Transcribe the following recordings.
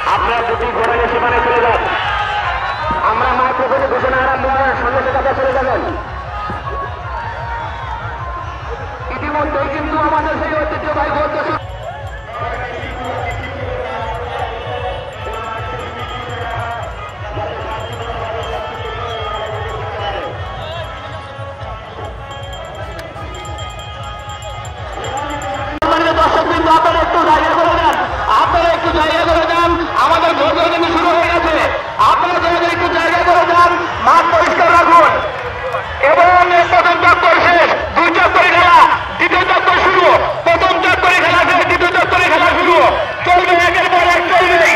আপনারা দুটি ঘোড়ায় সীমানায় চলে যান। আমরা মাইক্রোফোনে ঘোষণা আরম্ভ করার সঙ্গে সঙ্গে আপনারা চলে যাবেন। ইতিমধ্যেই কিন্তু আমাদের সেই ঐতিহ্যবাহী বৌদ্ধ দর্শকবৃন্দ, আপনারা একটু জায়গা করে দেন, আপনারা একটু জায়গা করে দেন। আমাদের ঘোষণা কিন্তু শুরু হয়ে গেছে। আপনারা যাদের একটু জায়গা করে দেন, মাঠ পরিষ্কার রাখুন এবং প্রথম চক্কর শেষ, 2 চক্করে খেলা, দ্বিতীয় চক্কর শুরু। প্রথম চক্করে খেলা শেষ, দ্বিতীয় চক্করে খেলা শুরু। চলবে, একের পর এক চলবে।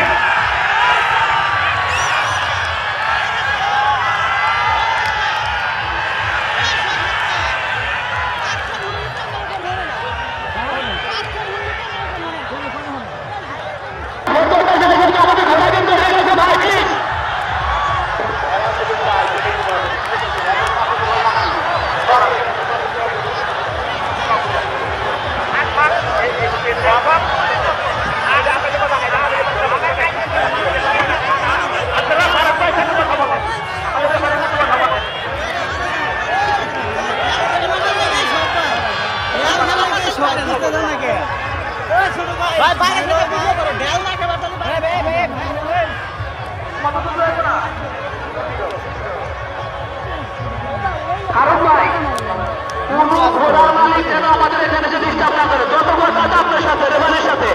কারণ ভাই, কোন ঘোড়ার মালিক যেন আমাদের এখানে এসে ডিস্টার্ব না করে। যত ঘোড়া আপনার সাথে, রেবানের সাথে।